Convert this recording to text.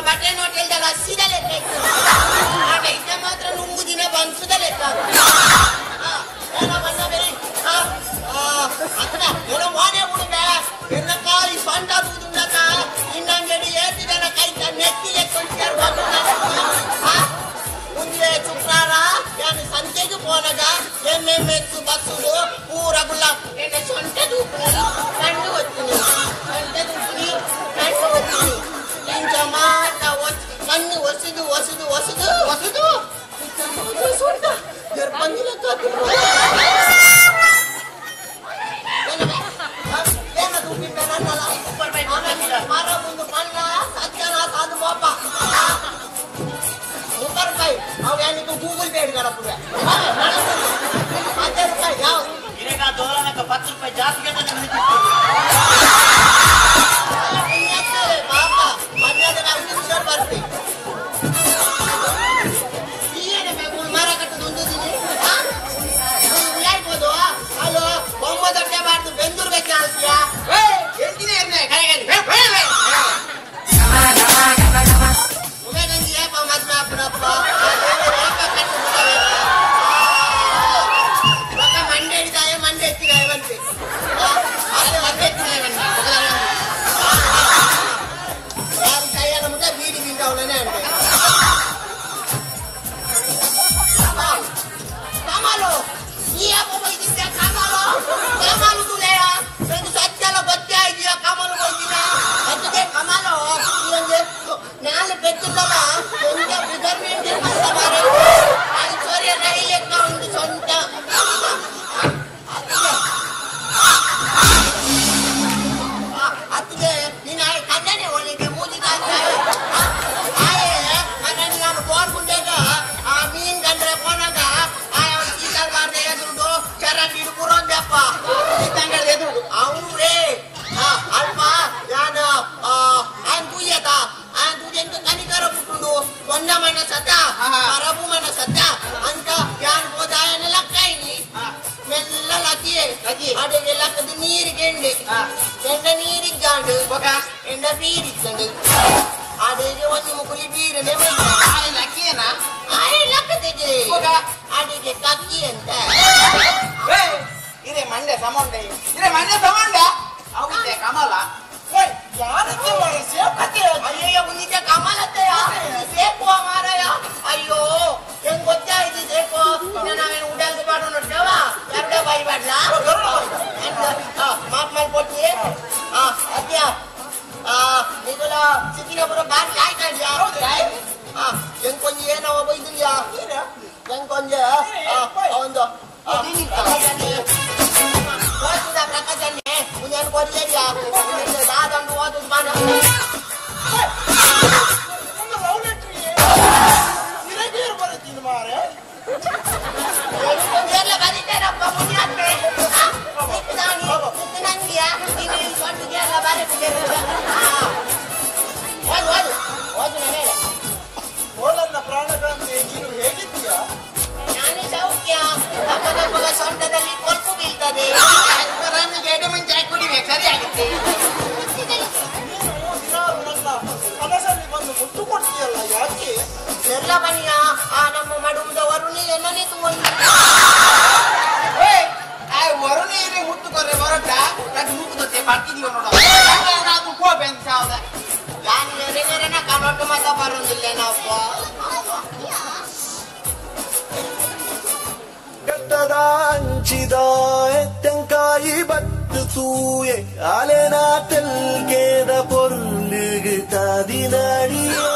button ಹೋಟೆಲ್ದಾಗ ಹಸಿದ ಲೆಕ್ಕ ಇತ್ತು ಇದ್ದ ಮಾತ್ರ ನುಂಗು ದಿನ ಬಂಸುದ ಲೆಕ್ಕ ಬಂದ ಬೇರೆ ಅತ್ತ ಏನೋ ವಾಣೆ ಹುಡುಗ ಎನ್ನಕಾಯಿ ಸಂಡಾದುಂಡಕ ಇನ್ನಂಗಡಿ ಏತಿದನ ಕೈತ ನೆತ್ತಿಗೆ ಕೊಂಚಾರು ಮುಂದೆ ಶುಕ್ರವಾರ ನಾನು ಸಂತೆಗೆ ಹೋದಾಗ ಎಮ್ಮೆಮ್ಮೆತ್ತು ಬಸ್ಸುದು ಪೂರ ಗುಳ್ಳ ಎಣ್ಣೆ ಸೊಂಟೆ ದೂಪುನಿ ಕಂಡು ಹೋಗ್ತೀನಿ ಸೊಂಟೆ ದೂಪುನಿ ಕಂಡು ಹೋಗ್ತೀನಿ ಇಂಚ ಮಾಟ ಕಣ್ಣು ಒಸಿದು ಒಸಿದು ಒಸಿದು ಒಸಿದು ಸೊಂಟ ಬಂದಿಲ್ಲ ಮರ ಮುಂದೆ ಮಣ್ಣ ಸಜ್ಜನ ಸಾಧು ಪಾಪ ₹100 ಅವೇನಿದ್ದು ಗೂಗಲ್ ಪೇ ಹಿಡ್ದಾರಪ್ಪ ₹10 ಯಾವ ಇರೇಗ ದೋಲನಕ್ಕೆ ₹10 ಜಾಸ್ತಿ ಪಾಪ ಮಧ್ಯಾಹ್ನ ಹುಷಾರು ಬರ್ತೀವಿ ಈಗೇನೆ ಬೇಕು ಮರ ಕಟ್ಟದು ಹೊಂದಿದ್ದೀನಿ ಯಾಯ್ಬೋದು ಅಲ್ಲೋ ಬೊಮ್ಮ ದೊಡ್ಡಬಾರ್ದು ಬೆಂದೂರ್ಬೇಕು ಕಾಣಿಸ್ತೀಯಾ ಹೇಳ್ತೀನಿ ಎಣ್ಣೆ ಕೈಗೆ ಮಂಡೆ ಹಿಡಿದಾಯ ಮಂಡೆ ಎತ್ತಿದಾಯ ಬಂತೆ ಮಂಡೆ ಎತ್ತಿದಾಯ ಬಂದೆ ಯಾರು ಕೈಯನ್ನ ಮುಟ್ಟ ಬೀಡಿ ಬೀಗ ಅವಳನೇ ಅಂತೆ ಕಮಾಲು ನೀ ಯಾಕೆ ಬೈದಿದ್ದೆ ಕಮಾಲು ಕಮಾಲು ತುಲೆಯ ಒಂದು ಸತ್ಯಲ್ಲ ಗೊತ್ತೇ ಇದೆಯಾ ಕಮಾಲು ಬೈದಿನ ಅದಕ್ಕೆ ಕಮಾಲು ನಾಳೆ ಬೆಚ್ಚಲ್ಲ ಎಂತ ಬಿಗರ್ಮೆಂಟ್ ಐಶ್ವರ್ಯ ರೈಲೆಕ್ಕ ಒಂದು ಸ್ವಂತ ಅದಕ್ಕೆ ನೀನು ಕಣ್ಣನೆ ಒಳ್ಳೆಗೆ ಮೂಜಿಗ ನಾನು ಬೋರ್ ಗುಂಡೆಗ ಆ ಮೀನ್ ಕಂಡ್ರೆ ಬೋನಾಗ ಚೀತಾರ್ಬಾರ್ದೆ ಎದುರುಡು ಚರಂಡಿ ಹಿಡ್ಕೂರು ಅಂದೆಪ್ಪ ಚೀತಂಗಳ ಎದುರುಡು ಅವ್ರೇ ಅಲ್ಪ ನಾನು ತೂಯತ ಎಂತ ಕನಿಕರ ಬಿಟ್ಟು ಕೊನ್ನ ಮನ ಸತ ಪರಬು ಮನ ಸತ ಅಂತ ಯಾನ್ ಹೋದಾಯನ ಲಕ್ಕ ಇಲ್ಲಿ ಮೆಲ್ಲ ಲಕ್ಕಿಯೇ ಅಡಿಗೆ ಲಕ್ಕದ ನೀರಿಗೆ ಎಂಡ ನೀರಿಗೆ ಗಾಂಡು ಎಂಡ ಬೀರಿಕ್ಕಂಡು ಅಡಿಗೆ ಒಂದು ಮುಗುಲಿ ಬೀರನೆ ಲಕ್ಕಿಯನ ಲಕ್ಕದಿಗೆ ಅಡಿಗೆ ಕಕ್ಕಿ ಅಂತ ಇದೇ ಮಂಡ್ಯ ಸಮೊಂಡ ಅವನಿದೆ ಕಮಲ ಅಯ್ಯಯ್ಯ ಮುಂದಿದ್ದೆ ಕಮಲತ್ತೆಯ ಸೇಕು ಮಾರಾಯ ಅಯ್ಯೋ ಹೆಂಗ್ ಗೊತ್ತಾಯ್ತು ಸೇಕು ಇನ್ನು ನಾವೇನು ಉಡಲ್ದು ಬಾಡು ನೋಡ್ತೇವ ಎರಡ ಬಾಯಿ ಬಾಡ್ಲಾ ಮಾಪ್ ಮಾಡಿ ಕೊಟ್ಟಿ ಅದ್ಯ ನಿಗುಲ ಸಿಕ್ಕಿನ ಬರೋ ಬಾರಿ ಆಯ್ತಾಡ್ಯಾ ಹೆಂಗ್ ಕೊಂಜಿ ಏನವ ಬೈದಿದ್ಯಾ ಹೆಂಗ್ ಕೊಂಜ ಒಂದು ಪ್ರಕಾಶನ್ನೇ ಮುಂಜಾನೆ ಕೊಡ್ಲಿದ್ಯಾ ದಾದಂಡು ಓದುದು ಮಾಡ ಎಲ್ಲ ಬರೀತೇನಪ್ಪ ಮುಂಜಾನೆ ನಂಗಿಯಾ ನೀನು ಕೊಟ್ಟಿಗೆ ಎಲ್ಲ ಬರೀತಿದ್ದೇನೆ ಓದು ಓದು ನಾನು ಓಲನ್ನ ಪ್ರಾಣಕ್ರಾಂತಿ ನೀನು ಹೇಗಿದ್ದೀಯಾ ನಾನೇ ಸೌಖ್ಯ ಅಕ್ಕನಪ್ಪಗ ಸೊಂಟದಲ್ಲಿ ಕೊಲ್ಪು ಬೀಳ್ತದೆ ಗೇಟು ಮುಂಚೆ ಕುಡಿಬೇಕು ಸರಿಯಾಗುತ್ತೆ ಕನಸಲ್ಲಿ ಬಂದು ಮುಟ್ಟು ಕೊಡ್ತೀಯಲ್ಲ ಯಾಕೆ ಎಲ್ಲ ಬನ್ನಿಯ ಆ ನಮ್ಮ ಮಡುವುದವರು ನೀನೇ ತಗೊಂಡು ವರುಣೇನೆ ಮುಟ್ಟು ಕೊರ್ರೆ ಹೊರಟ ಅದು ಮುಟ್ಟುತ್ತೆ ಬರ್ತಿದೀವ ನೋಡ ಕೋಪೆ ಅಂತ ಹೌದ ನಾನು ನೆರೆನ ಕನ್ನಡ ಮಾತ ಬರೋದಿಲ್ಲೇನಪ್ಪ ಕಟ್ಟದ ಅಂಚಿದ ತೆಂಕಾಯಿ ಬಟ್ಟು ತೂಯೆ ಅಲೆನಾ ತೆಲ್ಗೆದ பொருளுக்கு ததினடியே